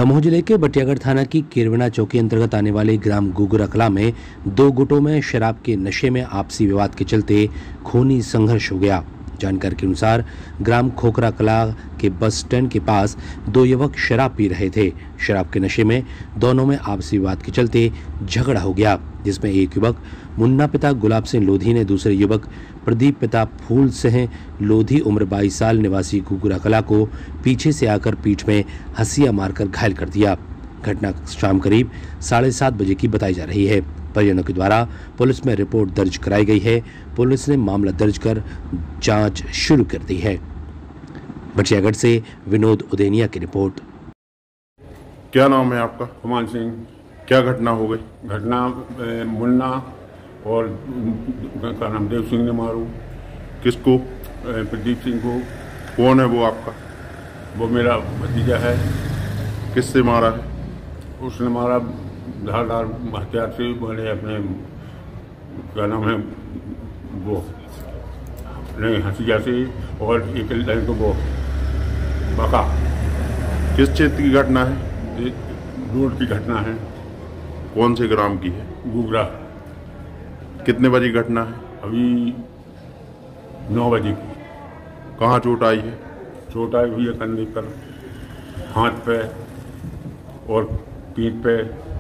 दमोह जिले के बटियागढ़ थाना की किरवना चौकी अंतर्गत आने वाले ग्राम गुगरा कला में दो गुटों में शराब के नशे में आपसी विवाद के चलते खूनी संघर्ष हो गया। जानकारी के अनुसार ग्राम खोखरा कला के बस स्टैंड के पास दो युवक शराब पी रहे थे। शराब के नशे में दोनों में आपसी विवाद के चलते झगड़ा हो गया, जिसमें एक युवक मुन्ना पिता गुलाब सिंह लोधी ने दूसरे युवक प्रदीप पिता फूल सिंह लोधी उम्र 22 साल निवासी गुगरा कला को पीछे से आकर पीठ में हंसिया मारकर घायल कर दिया। घटना शाम करीब 7:30 बजे की बताई जा रही है। परिजनों के द्वारा पुलिस में रिपोर्ट दर्ज कराई गई है। पुलिस ने मामला दर्ज कर जांच शुरू कर दी है। बटियागढ़ से विनोद उदेनिया की रिपोर्ट। क्या नाम है आपका? कुमार सिंह। क्या घटना हो गई? घटना मुन्ना और का नाम देव सिंह ने मारू। किसको? प्रदीप सिंह को। कौन है वो आपका? वो मेरा भतीजा है। किससे मारा है? उसने मारा धारदार हथियार से, मैंने अपने क्या नाम है वो नहीं हंसिया से, और एक लड़के को वो बका। किस क्षेत्र की घटना है? रोड की घटना है। कौन से ग्राम की है? गुगरा। कितने बजे घटना है? अभी 9 बजे की। कहाँ चोट आई है? चोट आई हुई है कंधे पर, हाथ पे और पीठ पे।